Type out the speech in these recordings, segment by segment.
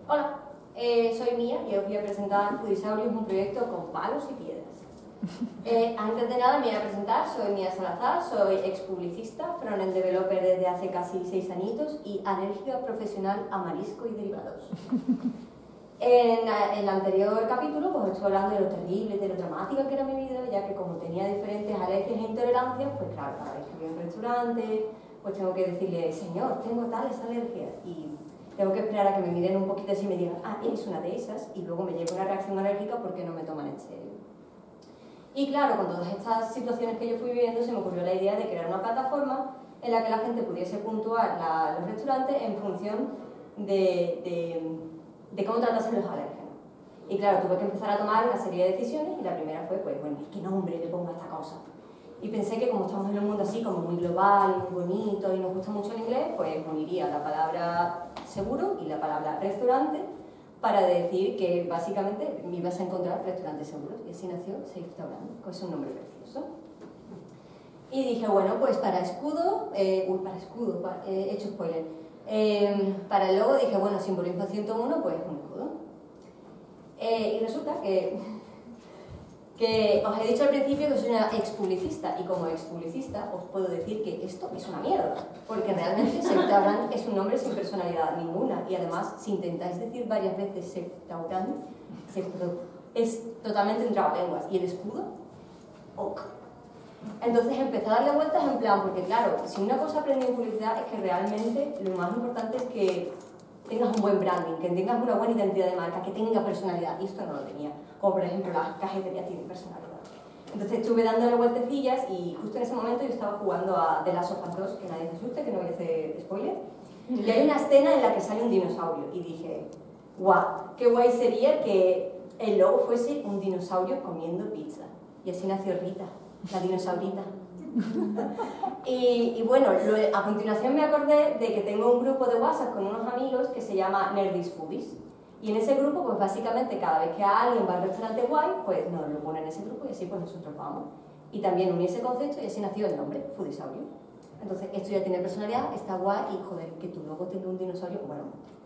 Hola, soy Mía y os voy a presentar Foodisaurius, un proyecto con palos y piedras. Antes de nada me voy a presentar, soy Mía Salazar, soy ex-publicista, frontend developer desde hace casi 6 añitos y alérgica profesional a marisco y derivados. En el anterior capítulo pues estuve hablando de lo terrible, de lo dramática que era mi vida, ya que como tenía diferentes alergias e intolerancias, pues claro, cada vez que voy a un restaurante, pues tengo que decirle, señor, tengo tales alergias, y tengo que esperar a que me miren un poquito así y me digan, ah, eres una de esas, y luego me llega una reacción alérgica porque no me toman en serio. Y claro, con todas estas situaciones que yo fui viviendo, se me ocurrió la idea de crear una plataforma en la que la gente pudiese puntuar los restaurantes en función de cómo tratasen los alérgenos. Y claro, tuve que empezar a tomar una serie de decisiones y la primera fue, pues, bueno, ¿qué nombre le pongo a esta cosa? Y pensé que como estamos en un mundo así como muy global, muy bonito y nos gusta mucho el inglés, pues uniría la palabra seguro y la palabra restaurante para decir que básicamente me ibas a encontrar restaurantes seguros. Y así nació Safetaurant, que es un nombre precioso. Y dije, bueno, pues para escudo, he hecho spoiler. Para el logo dije, bueno, simbolismo 101, pues un escudo. Y resulta que os he dicho al principio que soy una ex-publicista, y como ex-publicista os puedo decir que esto es una mierda, porque realmente Safetaurant es un nombre sin personalidad ninguna, y además, si intentáis decir varias veces Safetaurant, es totalmente un trabalenguas, y el escudo, ok. Entonces empecé a darle vueltas en plan, porque claro, si una cosa aprendí en publicidad es que realmente lo más importante es que tengas un buen branding, que tengas una buena identidad de marca, que tenga personalidad, y esto no lo tenía. Como por ejemplo las cajeterías tienen personalidad. Entonces estuve dándole vueltecillas y justo en ese momento yo estaba jugando a The Last of Us 2, que nadie se asuste, que no voy a hacer spoiler, y hay una escena en la que sale un dinosaurio y dije, guau, qué guay sería que el logo fuese un dinosaurio comiendo pizza. Y así nació Rita, la dinosaurita. Y bueno, a continuación me acordé de que tengo un grupo de WhatsApp con unos amigos que se llama Nerdist Foodies. Y en ese grupo, pues básicamente cada vez que alguien va al restaurante guay, pues nos lo ponen en ese grupo y así pues nosotros vamos. Y también uní ese concepto y así nació el nombre, Foodisaurius. Entonces esto ya tiene personalidad, está guay y joder, que tu logo tenga un dinosaurio, bueno.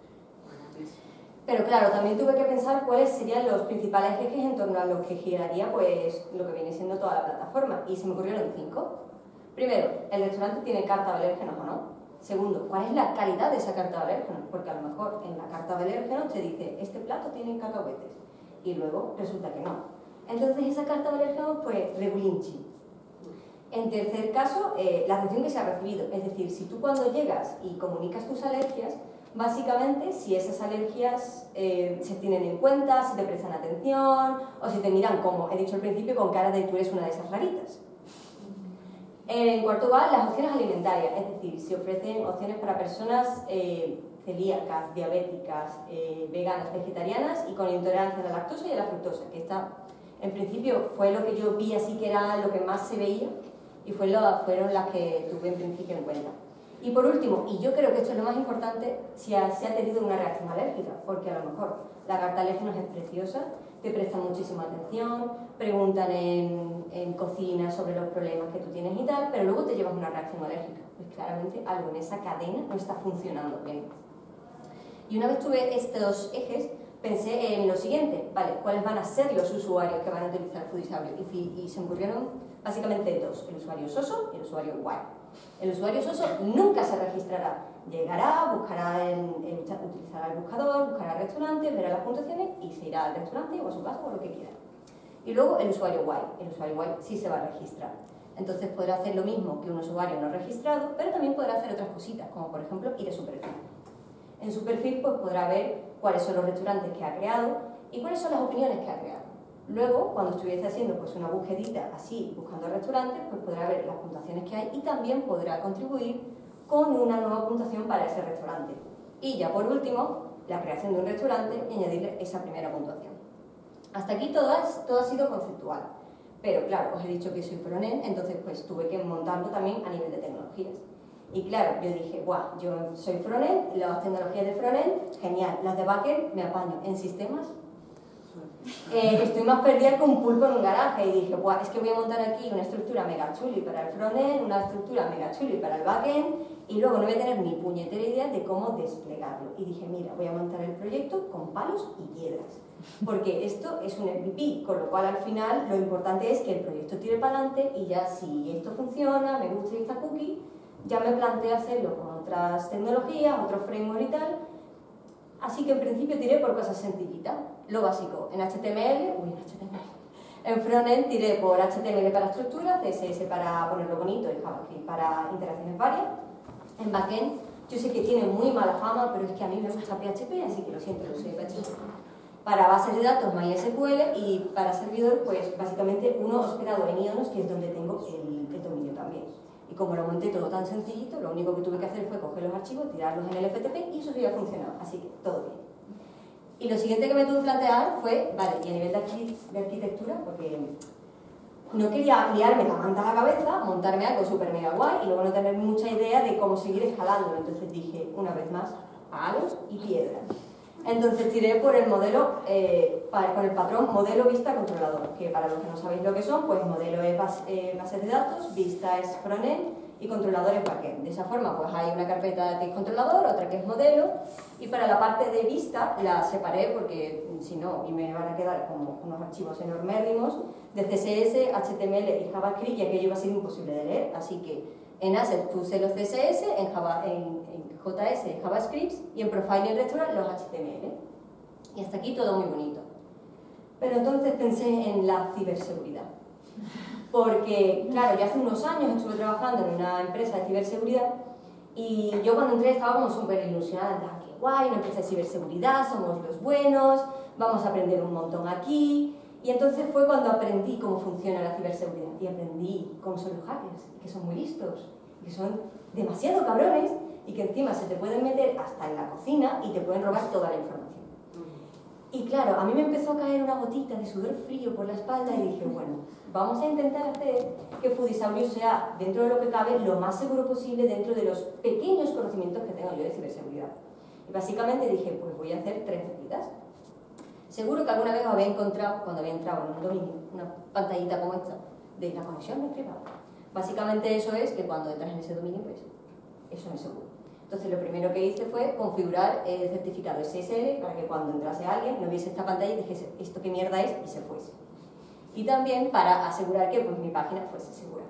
Pero claro, también tuve que pensar cuáles serían los principales ejes en torno a los que giraría pues lo que viene siendo toda la plataforma. Y se me ocurrieron 5. Primero, ¿el restaurante tiene carta de alérgenos o no? Segundo, ¿cuál es la calidad de esa carta de alérgenos? Porque a lo mejor en la carta de alérgenos te dice, este plato tiene cacahuetes, y luego resulta que no. Entonces esa carta de alérgenos, pues, regulinchi. En tercer caso, la atención que se ha recibido. Es decir, si tú cuando llegas y comunicas tus alergias, básicamente, si esas alergias se tienen en cuenta, si te prestan atención, o si te miran, como he dicho al principio, con cara de tú eres una de esas raritas. En cuarto lugar, las opciones alimentarias, es decir, se ofrecen opciones para personas celíacas, diabéticas, veganas, vegetarianas y con intolerancia a la lactosa y a la fructosa, que esta, en principio, fue lo que yo vi así que era lo que más se veía y fueron las que tuve en principio en cuenta. Y por último, y yo creo que esto es lo más importante, si ha tenido una reacción alérgica, porque a lo mejor la carta alérgenos es preciosa, te prestan muchísima atención, preguntan en cocina sobre los problemas que tú tienes y tal, pero luego te llevas una reacción alérgica. Pues claramente algo en esa cadena no está funcionando bien. Y una vez tuve estos ejes, pensé en lo siguiente, ¿vale? ¿Cuáles van a ser los usuarios que van a utilizar Foodisaurius? Y se me ocurrieron básicamente 2, el usuario soso y el usuario guay. El usuario soso nunca se registrará. Llegará, utilizará el buscador, buscará el restaurante, verá las puntuaciones y se irá al restaurante o a su casa o lo que quiera. Y luego el usuario guay. El usuario guay sí se va a registrar. Entonces podrá hacer lo mismo que un usuario no registrado, pero también podrá hacer otras cositas, como por ejemplo ir a su perfil. En su perfil pues podrá ver cuáles son los restaurantes que ha creado y cuáles son las opiniones que ha creado. Luego, cuando estuviese haciendo pues, una búsquedita así, buscando restaurantes, pues podrá ver las puntuaciones que hay y también podrá contribuir con una nueva puntuación para ese restaurante. Y ya por último, la creación de un restaurante y añadirle esa primera puntuación. Hasta aquí todo ha sido conceptual. Pero claro, os he dicho que soy frontend, entonces pues tuve que montarlo también a nivel de tecnologías. Y claro, yo dije, guau, yo soy frontend, las tecnologías de frontend, genial, las de backend me apaño. En sistemas, estoy más perdida que un pulpo en un garaje y dije, guau, es que voy a montar aquí una estructura mega chuli para el frontend, una estructura mega chuli para el backend y luego no voy a tener ni puñetera idea de cómo desplegarlo. Y dije, mira, voy a montar el proyecto con palos y piedras, porque esto es un MVP, con lo cual al final lo importante es que el proyecto tire para adelante y ya si esto funciona, me gusta esta cookie, ya me planteo hacerlo con otras tecnologías, otros frameworks y tal. Así que en principio tiré por cosas sencillitas, lo básico, en en frontend tiré por HTML para estructuras, CSS para ponerlo bonito y JavaScript para interacciones varias. En backend, yo sé que tiene muy mala fama, pero es que a mí me gusta PHP, así que lo siento, lo soy PHP. Para bases de datos MySQL y para servidor, pues básicamente uno hospedado en Ionos, que es donde tengo el dominio también. Y como lo monté todo tan sencillito, lo único que tuve que hacer fue coger los archivos, tirarlos en el FTP y eso ya funcionaba, así que todo bien. Y lo siguiente que me tuve que plantear fue, vale, y a nivel de arquitectura, porque no quería liarme la manta a la cabeza, montarme algo súper mega guay y luego no tener mucha idea de cómo seguir escalándolo. Entonces dije, una vez más, palos y piedras. Entonces tiré por el modelo, con el patrón modelo vista controlador, que para los que no sabéis lo que son, pues modelo es base de datos, vista es frontend y controlador es backend. De esa forma pues hay una carpeta que es controlador, otra que es modelo, y para la parte de vista la separé porque si no, y me van a quedar como unos archivos enormérrimos de CSS, HTML y JavaScript, y aquello iba a ser imposible de leer, así que en Asset puse los CSS, en JS JavaScript y en Profile y Restaurant los HTML. Y hasta aquí todo muy bonito. Pero entonces pensé en la ciberseguridad. Porque, claro, yo hace unos años estuve trabajando en una empresa de ciberseguridad y yo cuando entré estaba como súper ilusionada. ¡Qué guay! Una empresa de ciberseguridad, somos los buenos, vamos a aprender un montón aquí. Y entonces fue cuando aprendí cómo funciona la ciberseguridad y aprendí cómo son los hackers, que son muy listos, que son demasiado cabrones y que encima se te pueden meter hasta en la cocina y te pueden robar toda la información. Y claro, a mí me empezó a caer una gotita de sudor frío por la espalda y dije, bueno, vamos a intentar hacer que Foodisaurus sea, dentro de lo que cabe, lo más seguro posible dentro de los pequeños conocimientos que tengo yo de ciberseguridad. Y básicamente dije, pues voy a hacer 3 medidas. Seguro que alguna vez os habéis encontrado, cuando había entrado en un dominio, una pantallita como esta, de la conexión no es privada. Básicamente eso es que cuando entras en ese dominio, pues eso no es seguro. Entonces lo primero que hice fue configurar el certificado SSL para que cuando entrase alguien no viese esta pantalla y dijese esto qué mierda es y se fuese. Y también para asegurar que pues, mi página fuese segura.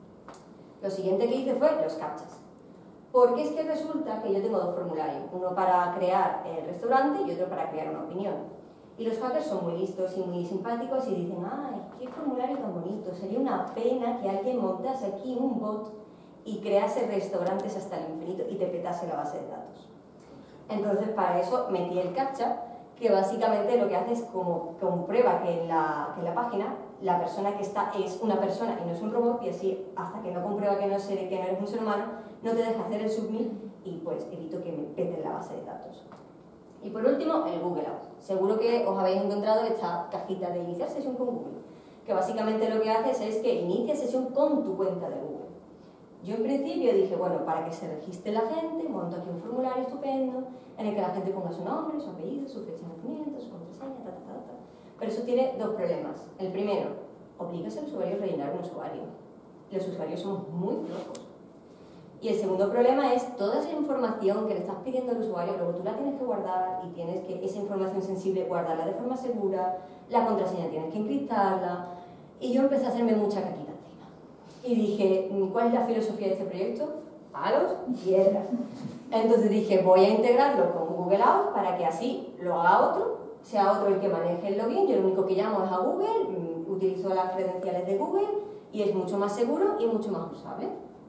Lo siguiente que hice fue los captchas. Porque es que resulta que yo tengo 2 formularios, uno para crear el restaurante y otro para crear una opinión. Y los hackers son muy listos y muy simpáticos y dicen, ¡ay, qué formulario tan bonito! Sería una pena que alguien montase aquí un bot y crease restaurantes hasta el infinito y te petase la base de datos. Entonces, para eso metí el captcha, que básicamente lo que hace es como comprueba que en la página la persona que está es una persona y no es un robot, y así, hasta que no comprueba que no eres un ser humano, no te deja hacer el submit y pues evito que me peten la base de datos. Y por último, el Google Out. Seguro que os habéis encontrado esta cajita de iniciar sesión con Google, que básicamente lo que haces es que inicia sesión con tu cuenta de Google. Yo en principio dije, bueno, para que se registre la gente, monto aquí un formulario estupendo en el que la gente ponga su nombre, su apellido, su fecha de nacimiento, su contraseña, ta. Pero eso tiene 2 problemas. El primero, obligas al usuario a rellenar un usuario. Los usuarios somos muy flojos. Y el segundo problema es toda esa información que le estás pidiendo al usuario, luego tú la tienes que guardar y tienes que esa información sensible guardarla de forma segura, la contraseña tienes que encriptarla, y yo empecé a hacerme mucha caquita encima. Y dije, ¿cuál es la filosofía de este proyecto? Palos y piedras. Entonces dije, voy a integrarlo con Google Out para que así lo haga otro, sea otro el que maneje el login, yo lo único que llamo es a Google, utilizo las credenciales de Google y es mucho más seguro y mucho más usable.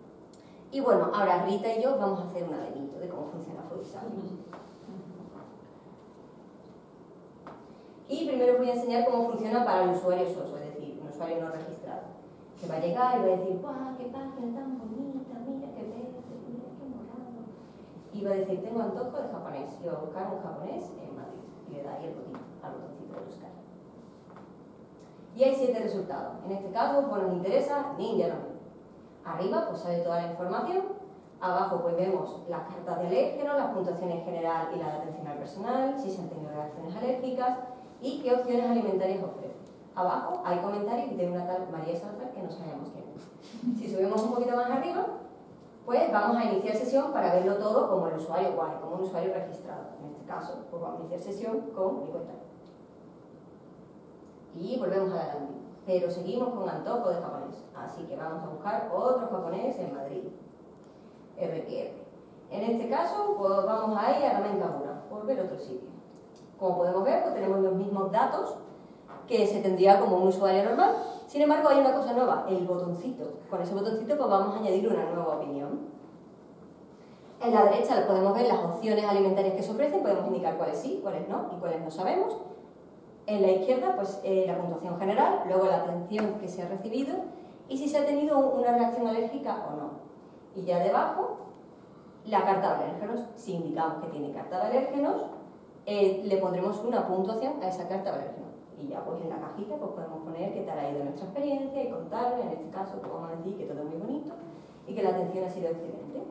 Y bueno, ahora Rita y yo vamos a hacer una demito de cómo funciona Foodisaurus. Y primero os voy a enseñar cómo funciona para el usuario soso, es decir, un usuario no registrado. Que va a llegar y va a decir, ¡guau, qué página tan bonita! Mira qué verde, mira qué morado. Y va a decir, tengo antojo de japonés. Y va a buscar un japonés en Madrid. Y le da ahí el botoncito de buscar. Y hay 7 resultados. En este caso, pues nos interesa Ninja no. Arriba pues sale toda la información, abajo pues vemos las cartas de alérgenos, las puntuaciones general y la de atención al personal, si se han tenido reacciones alérgicas y qué opciones alimentarias ofrece. Abajo hay comentarios de una tal María Salazar que no sabemos quién es. Si subimos un poquito más arriba, pues vamos a iniciar sesión para verlo todo como el usuario guay, como un usuario registrado. En este caso, pues vamos a iniciar sesión con mi cuenta. Y volvemos a la landing. Pero seguimos con antojo de japonés, así que vamos a buscar otro japonés en Madrid. RQR. En este caso, pues vamos a ir a Ramenkamura, por ver otro sitio. Como podemos ver, pues tenemos los mismos datos que se tendría como un usuario normal. Sin embargo, hay una cosa nueva, el botoncito. Con ese botoncito pues vamos a añadir una nueva opinión. En la derecha podemos ver las opciones alimentarias que se ofrecen, podemos indicar cuáles sí, cuáles no y cuáles no sabemos. En la izquierda, pues la puntuación general, luego la atención que se ha recibido y si se ha tenido una reacción alérgica o no. Y ya debajo, la carta de alérgenos. Si indicamos que tiene carta de alérgenos, le pondremos una puntuación a esa carta de alérgenos. Y ya pues en la cajita pues podemos poner qué tal ha ido nuestra experiencia y contarle, en este caso pues vamos a decir que todo es muy bonito y que la atención ha sido excelente.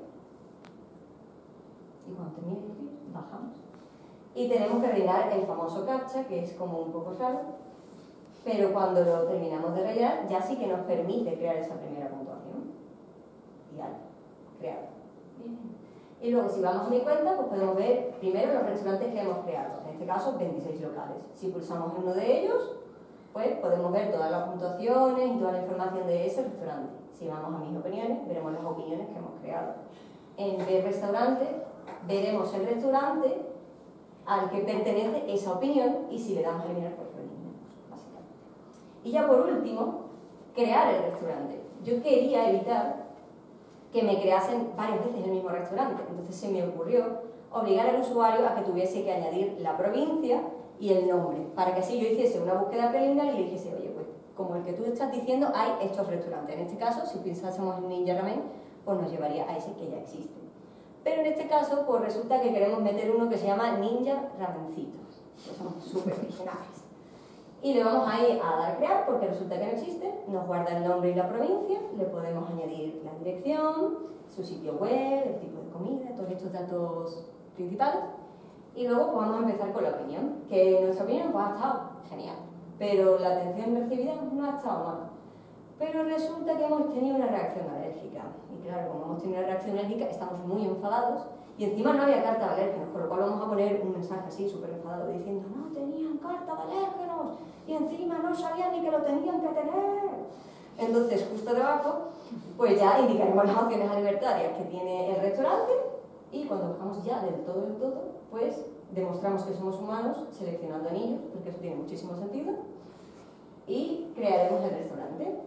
Y cuando termine de decir, bajamos. Y tenemos que rellenar el famoso captcha, que es como un poco raro, pero cuando lo terminamos de rellenar ya sí que nos permite crear esa primera puntuación. Y ya, crear. Bien. Y luego si vamos a mi cuenta, pues podemos ver primero los restaurantes que hemos creado. En este caso, 26 locales. Si pulsamos en uno de ellos, pues podemos ver todas las puntuaciones y toda la información de ese restaurante. Si vamos a mis opiniones, veremos las opiniones que hemos creado. En ver restaurante, veremos el restaurante al que pertenece esa opinión y si le damos a eliminar, pues lo eliminamos, básicamente. Y ya por último, crear el restaurante. Yo quería evitar que me creasen varias veces el mismo restaurante, entonces se me ocurrió obligar al usuario a que tuviese que añadir la provincia y el nombre, para que así yo hiciese una búsqueda preliminar y le dijese, oye, pues como el que tú estás diciendo, hay estos restaurantes. En este caso, si pensásemos en Ninja Ramen, pues nos llevaría a ese que ya existe. Pero en este caso, pues resulta que queremos meter uno que se llama Ninja Ramencitos, que son súper originales. Y le vamos a ir a dar a crear porque resulta que no existe, nos guarda el nombre y la provincia, le podemos añadir la dirección, su sitio web, el tipo de comida, todos estos datos principales. Y luego pues, vamos a empezar con la opinión, que nuestra opinión pues, ha estado genial, pero la atención recibida no ha estado mal. Pero resulta que hemos tenido una reacción alérgica. Y claro, como hemos tenido una reacción alérgica, estamos muy enfadados y encima no había carta de alérgenos, con lo cual vamos a poner un mensaje así súper enfadado diciendo no tenían carta de alérgenos y encima no sabían ni que lo tenían que tener. Entonces, justo debajo, pues ya indicaremos las opciones alimentarias que tiene el restaurante y cuando buscamos ya del todo, pues demostramos que somos humanos seleccionando anillos, porque eso tiene muchísimo sentido, y crearemos el restaurante.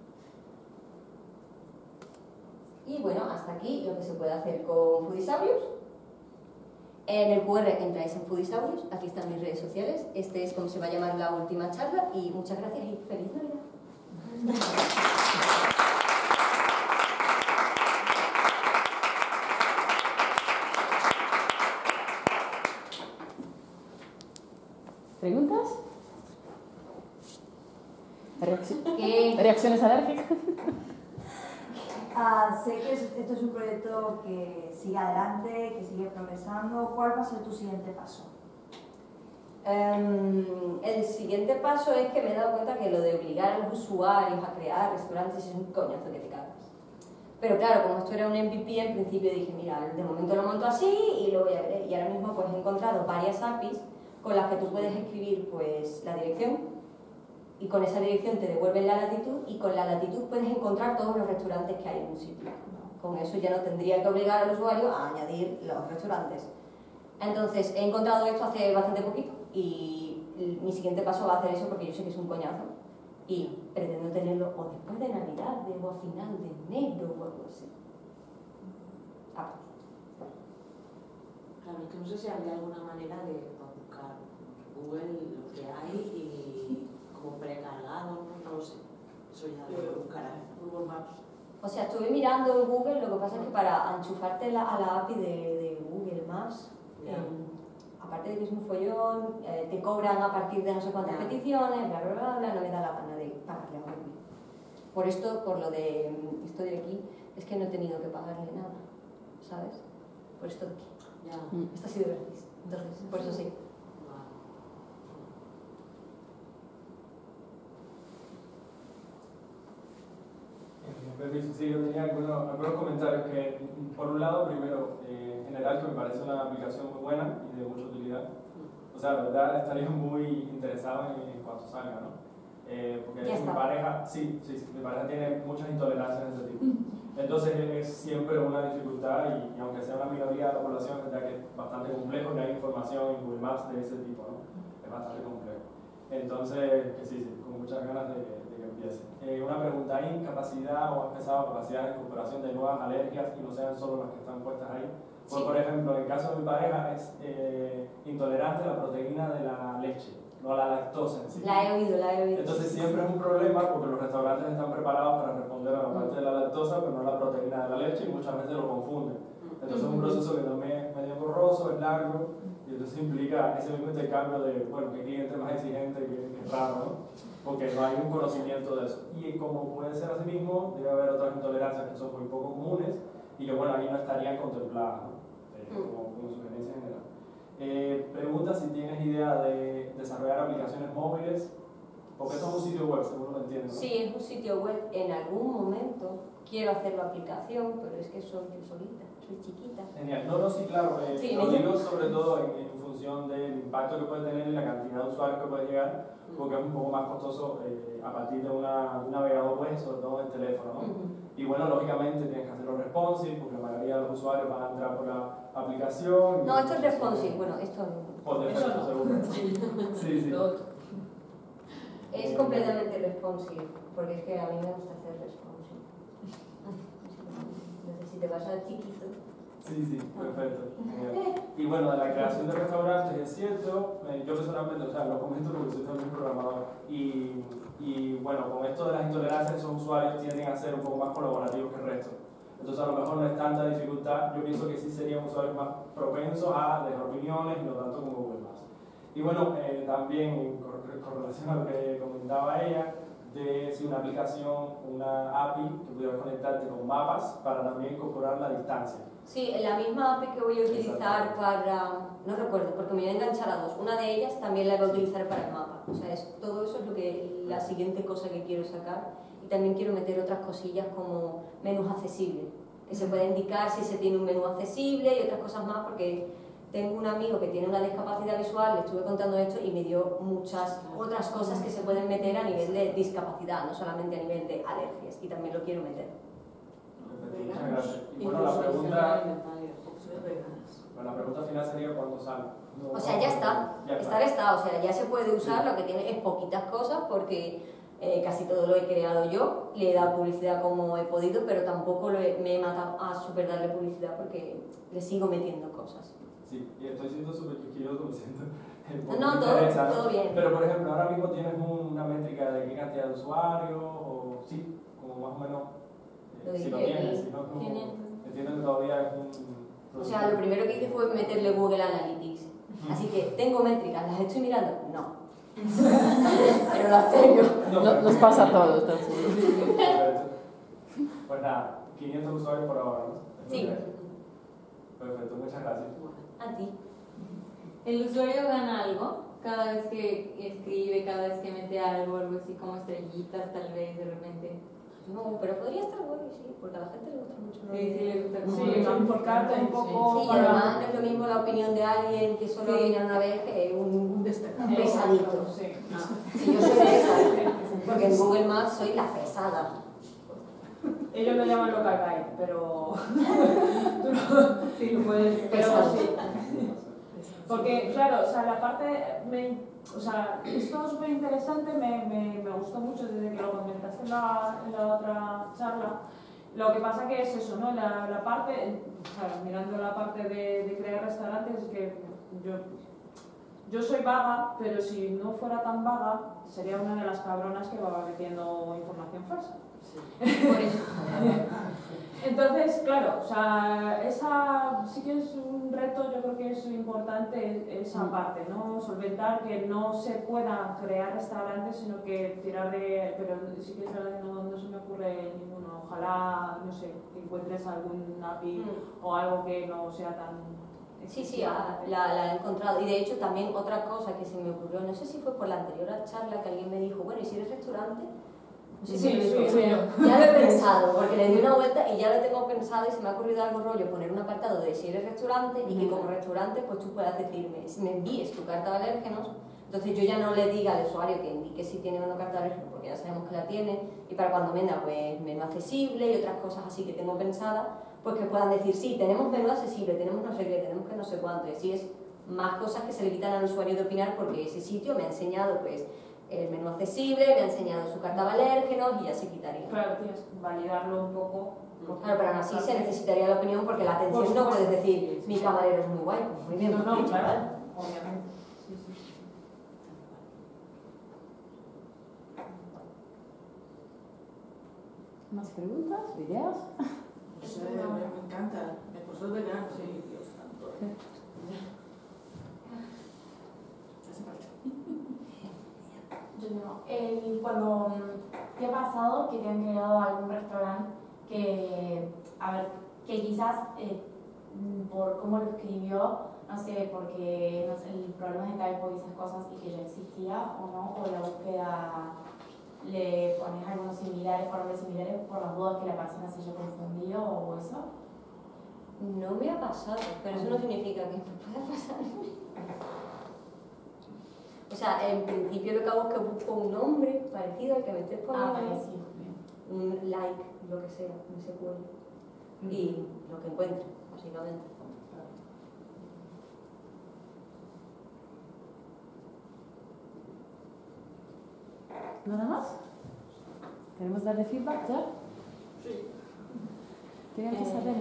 Y bueno, hasta aquí lo que se puede hacer con Foodisaurius. En el QR entráis en Foodisaurius, aquí están mis redes sociales, este es como se va a llamar la última charla y muchas gracias y feliz Navidad. ¿Preguntas? ¿Qué? ¿Reacciones alérgicas? Sé que esto es un proyecto que sigue adelante, que sigue progresando. ¿Cuál va a ser tu siguiente paso? El siguiente paso es que me he dado cuenta que lo de obligar a los usuarios a crear restaurantes es un coñazo que te cagas. Pero claro, como esto era un MVP, en principio dije, mira, de momento lo monto así y luego ya veré. Y ahora mismo pues he encontrado varias APIs con las que tú puedes escribir pues la dirección y con esa dirección te devuelven la latitud y con la latitud puedes encontrar todos los restaurantes que hay en un sitio. Con eso ya no tendría que obligar al usuario a añadir los restaurantes. Entonces he encontrado esto hace bastante poquito y mi siguiente paso va a hacer eso porque yo sé que es un coñazo y pretendo tenerlo o después de Navidad o a final de enero o algo así. Claro, es que no sé si habría alguna manera de buscar Google lo que hay y como precargado, no lo sé. Eso ya lo buscará Google Maps. O sea, estuve mirando en Google, lo que pasa es que para enchufarte a la API de Google Maps, aparte de que es un follón, te cobran a partir de no sé cuántas peticiones, bla, bla, bla, bla, no me da la gana de pagarle a Google. Por esto, por lo de esto de aquí, es que no he tenido que pagarle nada, ¿sabes? Por esto de aquí. Ya. Esto ha sido gratis, entonces, por eso sí. En Sí, yo tenía algunos comentarios que, por un lado, primero, en general, que me parece una aplicación muy buena y de mucha utilidad. O sea, la verdad, estaría muy interesado en cuanto salga, ¿no? Porque mi pareja, mi pareja tiene muchas intolerancias de ese tipo. Entonces es siempre una dificultad y aunque sea una minoría de la población, es verdad que es bastante complejo y hay información en Google Maps de ese tipo, ¿no? Es bastante complejo. Entonces, que sí, con muchas ganas de que empiece. Una pregunta, ¿hay incapacidad o has pensado capacidad de incorporación de nuevas alergias y no sean solo las que están puestas ahí? Sí. Por ejemplo, en el caso de mi pareja es intolerante a la proteína de la leche, no a la lactosa en sí. La he oído. Entonces siempre es un problema porque los restaurantes están preparados para responder a la parte de la lactosa, pero no a la proteína de la leche y muchas veces lo confunden. Entonces es un proceso que también es medio borroso, es largo y entonces implica ese mismo intercambio de, bueno, que cliente más exigente que es raro, ¿no? Porque no hay un conocimiento de eso. Y como puede ser así mismo, debe haber otras intolerancias que son muy poco comunes y que, bueno, ahí no estarían contempladas, ¿no? Como sugerencia general. Pregunta si tienes idea de desarrollar aplicaciones móviles, porque esto es un sitio web, seguro lo entiendes, ¿no? Sí, es un sitio web. En algún momento quiero hacer la aplicación, pero es que soy yo solita, soy chiquita. Genial. No, sí, claro. Sí, lo digo sobre todo en función del impacto que puede tener y la cantidad de usuarios que puede llegar, porque es un poco más costoso a partir de un navegador web, sobre todo en el teléfono, ¿no? Y bueno, lógicamente tienes que hacerlo responsive, porque la mayoría de los usuarios van a entrar por la aplicación. No, esto es responsive. Bueno, esto no. Por defecto, seguro. Sí. Es completamente responsive, porque es que a mí me gusta hacer responsive. No sé si te vas al chiquito. Sí, perfecto. Genial. Y bueno, de la creación de restaurantes es cierto, yo personalmente, o sea, lo comento porque soy también programador y bueno, con esto de las intolerancias, esos usuarios tienden a ser un poco más colaborativos que el resto. Entonces a lo mejor no es tanta dificultad, yo pienso que sí serían usuarios más propensos a dejar opiniones y no tanto como Google Maps. Y bueno, también con relación a lo que comentaba ella, de si una aplicación, una API que pudieras conectarte con mapas para también incorporar la distancia. Sí, la misma API que voy a utilizar para, no recuerdo, porque me voy a enganchar a dos. Una de ellas también la voy a utilizar para el mapa. O sea, todo eso es la siguiente cosa que quiero sacar. Y también quiero meter otras cosillas como menús accesibles, que se puede indicar si se tiene un menú accesible y otras cosas más, porque tengo un amigo que tiene una discapacidad visual, le estuve contando esto y me dio muchas otras cosas que se pueden meter a nivel de discapacidad, no solamente a nivel de alergias, y también lo quiero meter. Muchas gracias. Y bueno, la pregunta final sería cuándo sale. O sea, ya está. O sea, ya se puede usar, lo que tiene es poquitas cosas porque casi todo lo he creado yo, le he dado publicidad como he podido, pero tampoco me he matado a super darle publicidad porque le sigo metiendo cosas. Sí, y estoy siendo súper quisquilloso, lo siento. No, todo bien. Pero por ejemplo, ahora mismo tienes una métrica de qué cantidad de usuarios, o sí, como más o menos, si lo tienes, si no, entiendo que todavía es un... O sea, lo primero que hice fue meterle Google Analytics. Así que, ¿tengo métricas? ¿Las estoy mirando? No. Pero las tengo. Nos pasa a todos. Pues nada, 500 usuarios por ahora, ¿no? Sí. Perfecto, muchas gracias. A ti. ¿El usuario gana algo cada vez que escribe, cada vez que mete algo así como estrellitas tal vez de repente? No, pero podría estar bueno, sí, porque a la gente le gusta mucho. Sí, le gusta como... Sí, amplificarte un poco. Sí, y además no es lo mismo la opinión de alguien que solo opina una vez que un pesadito. Sí. Sí, yo soy pesada, porque en Google Maps soy la pesada. Ellos lo llaman local guide, pero Sí, lo puedes... pero sí. Porque, claro, o sea, la parte, o sea, es todo súper interesante, me gustó mucho desde que lo comentaste en la otra charla. Lo que pasa que es eso, ¿no? La parte, o sea, mirando la parte de crear restaurantes, es que yo soy vaga, pero si no fuera tan vaga, sería una de las cabronas que va metiendo información falsa. Sí. Por eso. Entonces, claro, o sea, esa sí que es un reto, yo creo que es importante esa parte, ¿no? Solventar que no se puedan crear restaurantes, sino que tirar de... Pero sí que es verdad que no se me ocurre ninguno. Ojalá, no sé, que encuentres algún API o algo que no sea tan... Sí, la he encontrado. Y de hecho también otra cosa que se me ocurrió, no sé si fue por la anterior charla que alguien me dijo, bueno, ¿y si eres restaurante? Sí, Sí, sí, fui yo. Ya lo he pensado, porque le di una vuelta y ya lo tengo pensado y se me ha ocurrido algo rollo poner un apartado de si eres restaurante y que como restaurante pues tú puedas decirme, si me envíes tu carta de alérgenos, entonces yo ya no le diga al usuario que indique si tiene o no carta de alérgenos porque ya sabemos que la tiene y para cuando venda pues menú accesible y otras cosas así que tengo pensadas, pues que puedan decir sí, tenemos menú accesible, tenemos no sé qué, tenemos que no sé cuánto y así es más cosas que se le evitan al usuario de opinar porque ese sitio me ha enseñado pues el menú accesible, me ha enseñado su carta de alérgenos y ya se quitaría. Claro, tienes que validarlo un poco. Claro, pero aún así se necesitaría la opinión porque la atención no puedes decir mi camarero es muy guay, pues muy bien, No, no, dicho, claro, ¿vale? obviamente. Sí, sí. ¿Más preguntas? ¿Ideas? Eso me encanta. El profesor de verano, sí, Dios santo. Hace falta. Yo no. Cuando ¿qué ha pasado que te han creado algún restaurante que, a ver, que quizás por cómo lo escribió, no sé, porque no sé, el problema de typo y esas cosas y que ya existía o no, o la búsqueda le pones algunos similares, nombres similares por las dudas que la persona se haya confundido o eso? No me ha pasado, pero eso no significa que me pueda pasar. O sea, en principio lo que hago es que busco un nombre parecido al que me estés poniendo, Parecido. un like, lo que sea, en SQL, y lo que encuentre, básicamente. ¿Nada más? ¿Queremos darle feedback ya? Sí. Tienen que saber.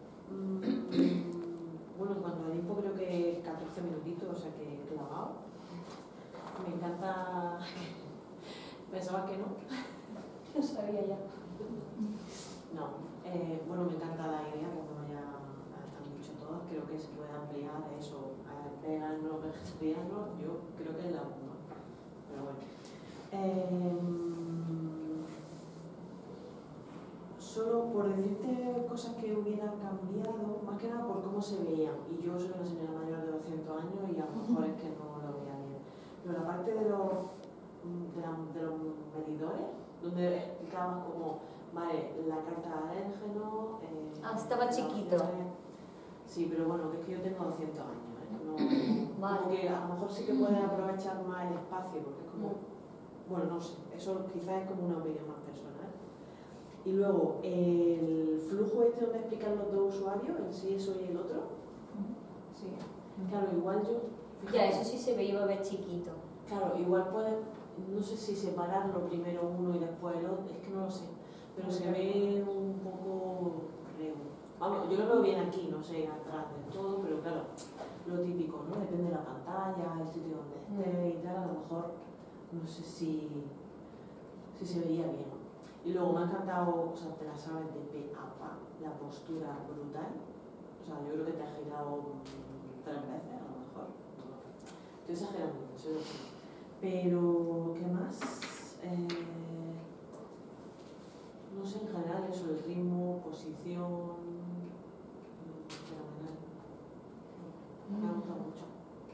Bueno, cuando al tiempo creo que 14 minutitos, o sea que clavado. Me encanta. Pensaba que no. No sabía ya. No. Bueno, me encanta la idea, como ya han dicho todas. Creo que se puede ampliar eso a vegano, vegetariano. Yo creo que es la bomba. Pero bueno. Solo por decirte cosas que hubieran cambiado, más que nada por cómo se veían. Y yo soy una señora mayor de 200 años y a lo mejor es que no lo veía bien. Pero la parte de los medidores, donde explicabas como, vale, la carta de alérgeno... estaba chiquito. Sí, pero bueno, que es que yo tengo 200 años, No, Vale. como que a lo mejor sí que puedes aprovechar más el espacio, porque es como... Bueno, no sé, eso quizás es como una opinión más personal. Y luego, el flujo este donde explican los dos usuarios, el sí, eso y el otro. Sí. Claro, igual yo... Ya, eso sí se veía a ver chiquito. Claro, igual puedes, no sé si separarlo primero uno y después el otro, es que no lo sé. Pero se ve un poco rego. Vamos, yo lo veo bien aquí, no sé, atrás de todo, pero claro, lo típico, ¿no? Depende de la pantalla, el sitio donde esté y tal, a lo mejor no sé si se veía bien. Y luego me ha encantado, o sea, te la sabes de pe a pa, la postura brutal. O sea, yo creo que te ha girado 3 veces, a lo mejor. Estoy exagerando, soy lo que... Pero, ¿qué más? No sé, en general eso, el ritmo, posición... Fenomenal. Me ha gustado mucho.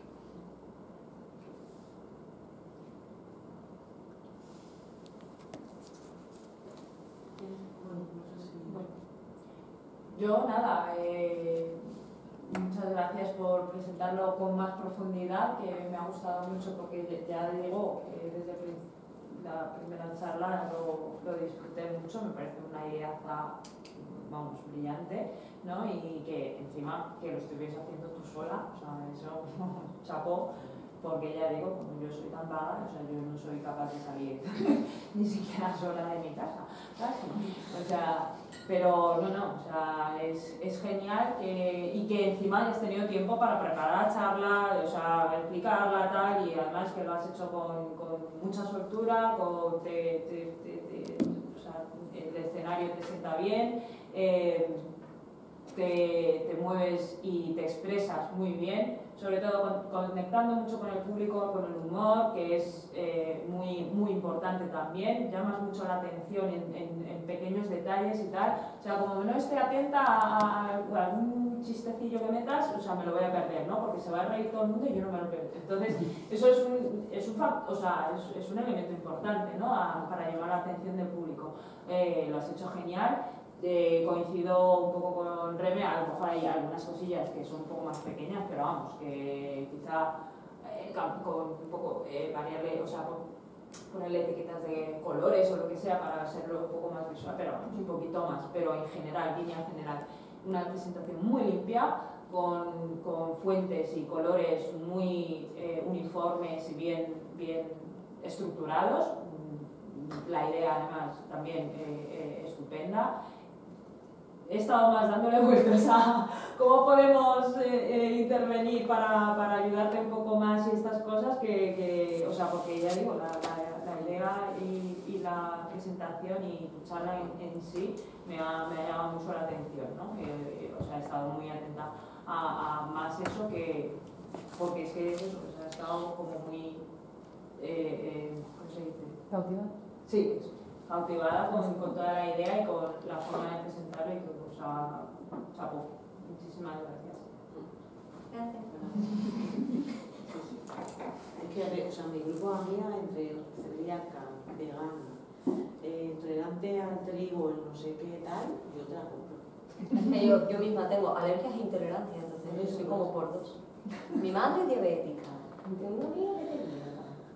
Bueno, no sé si... Bueno, yo nada, muchas gracias por presentarlo con más profundidad, que me ha gustado mucho porque ya digo, desde la primera charla lo disfruté mucho, me parece una idea, vamos, brillante, ¿no? Y que encima que lo estuvieras haciendo tú sola, o sea, eso, chapó. Porque ya digo, como yo soy tan vaga, o sea, yo no soy capaz de salir ni siquiera sola de mi casa, ¿sabes? O sea, pero no, o sea, es genial y que encima hayas tenido tiempo para preparar la charla, o sea, explicarla tal, y además que lo has hecho con mucha soltura, o sea, el escenario te sienta bien, te mueves y te expresas muy bien, sobre todo conectando mucho con el público, con el humor, que es muy importante también. Llamas mucho la atención en pequeños detalles y tal. O sea, como no esté atenta a algún chistecillo que metas, o sea, me lo voy a perder, ¿no? Porque se va a reír todo el mundo y yo no me lo pierdo. Entonces, eso es un elemento importante, ¿no? Para llamar la atención del público. Lo has hecho genial. Coincido un poco con Reme, a lo mejor hay algunas cosillas que son un poco más pequeñas, pero vamos, que quizá con un poco variarle, o sea, ponerle etiquetas de colores o lo que sea para hacerlo un poco más visual, pero un poquito más, pero en general, línea general, una presentación muy limpia, con fuentes y colores muy uniformes y bien estructurados. La idea además también estupenda. He estado más dándole vueltas a cómo podemos intervenir para ayudarte un poco más y estas cosas o sea, porque ya digo, la idea y la presentación y tu charla en sí me ha llamado mucho la atención, ¿no? O sea, he estado muy atenta a más eso porque es que es eso, o sea, he estado como muy, ¿cómo se dice? ¿Cautivada? Sí, eso. Cautivada con toda la idea y con la forma de presentarlo y todo. O sea, chapo. Muchísimas gracias. Gracias. Es que, o sea, mi grupo de amigas entre celíaca, vegana, intolerante al trigo, no sé qué tal, yo te la compro. Yo misma tengo alergias e intolerancias, entonces soy como por dos. Mi madre es diabética. Tengo una amiga que es diabética.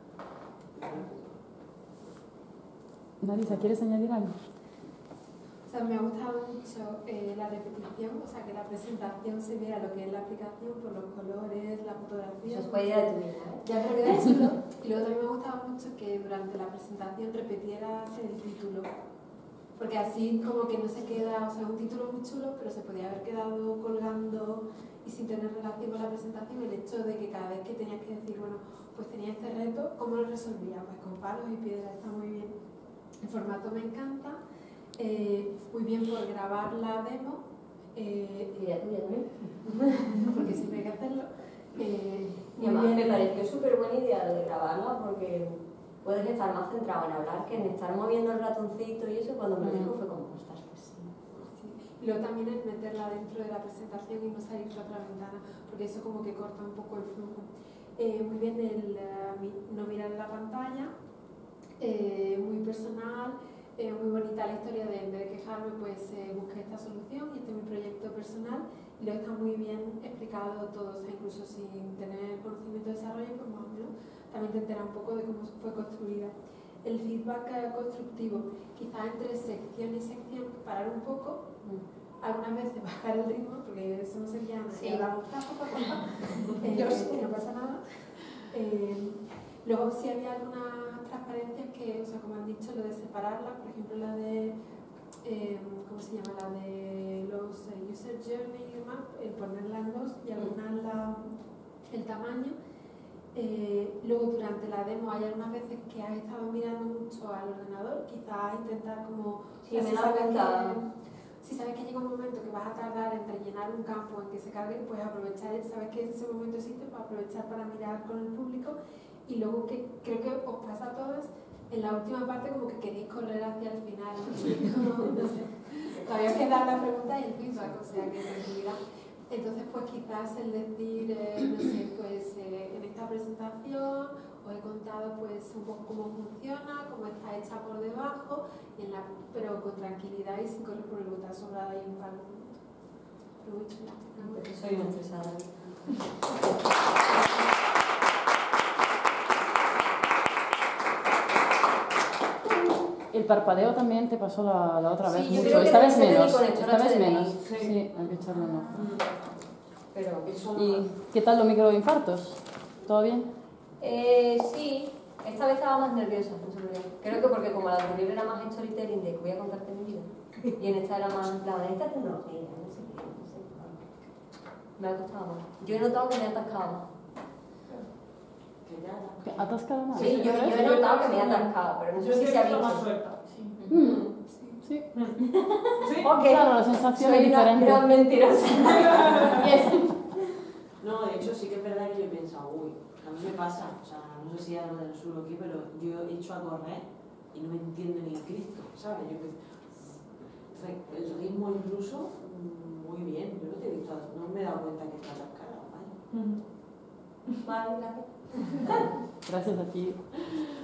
Marisa, ¿quieres añadir algo? O sea, me ha gustado mucho la repetición, o sea, que la presentación se viera lo que es la aplicación por los colores, la fotografía. Eso fue idea de tu vida, ¿eh? Ya creo que decirlo. Y luego también me ha gustado mucho que durante la presentación repetieras el título. Porque así como que no se queda, o sea, un título muy chulo, pero se podía haber quedado colgando y sin tener relación con la presentación. El hecho de que cada vez que tenías que decir, bueno, pues tenía este reto, ¿cómo lo resolvía? Pues con palos y piedras, está muy bien. El formato me encanta, muy bien por grabar la demo, porque siempre hay que hacerlo. Y además me pareció súper buena idea lo de grabarla porque puedes estar más centrado en hablar que en estar moviendo el ratoncito y eso. Cuando me lo dijo fue como, ostras, pues sí. Y luego también es meterla dentro de la presentación y no salir por otra ventana, porque eso como que corta un poco el flujo. Muy bien el no mirar en la pantalla. Muy personal, muy bonita la historia de en vez de quejarme, pues busqué esta solución y este es mi proyecto personal y luego está muy bien explicado todo, o sea, incluso sin tener conocimiento de desarrollo, pues más o menos también te enteras un poco de cómo fue construida. El feedback constructivo, quizás entre sección y sección, parar un poco, algunas veces bajar el ritmo, porque somos serianas y hablamos no pasa nada. Luego si había algunas transparencias que, o sea, como han dicho, lo de separarlas, por ejemplo la de, ¿cómo se llama? La de los user journey y demás, el ponerla en dos y algunas el tamaño. Luego durante la demo hay algunas veces que has estado mirando mucho al ordenador, quizás intentar como, sí, me da cuenta. Si sabes que llega un momento que vas a tardar en rellenar un campo en que se cargue, pues aprovechar, sabes que ese momento existe, pues aprovechar para mirar con el público. Y luego que creo que os pasa a todos, en la última parte como que queréis correr hacia el final, no sé, todavía queda la pregunta y el feedback, o sea que tranquilidad. Entonces pues quizás el decir, no sé, pues en esta presentación os he contado pues un poco cómo funciona, cómo está hecha por debajo, pero con tranquilidad y sin correr por el botar sobrada y un par de minutos. Pero muy chula. Soy muy estresada. El parpadeo también te pasó la otra vez Sí, yo mucho. creo que Esta vez debe ser menos. con el Esta vez de menos. maíz. Sí, hay que echarle un ojo. Pero ¿Y qué tal los microinfartos? ¿Todo bien? sí, esta vez estaba más nerviosa, no sé por qué. Creo que porque como la anterior era más storytelling de que voy a contarte mi vida, y en esta era más la de esta tecnología, no sé qué, no sé. Me ha costado más. Yo he notado que me he atascado más. ¿Qué, ¿Atascada más? Sí, yo he notado que me he atascado, pero no sé si se ha más visto. suelta. Sí. Sí. Ok, Claro, la sensación soy es diferente. una gran mentirosa. No, de hecho sí que es verdad que yo he pensado, uy, a mí me pasa, o sea, no sé si es algo del sur o qué, pero yo he hecho a correr y no me entiendo ni Cristo, ¿sabes? El ritmo incluso, muy bien, yo no te he visto, no me he dado cuenta que está cascada, ¿vale? Vale, gracias. Gracias a ti.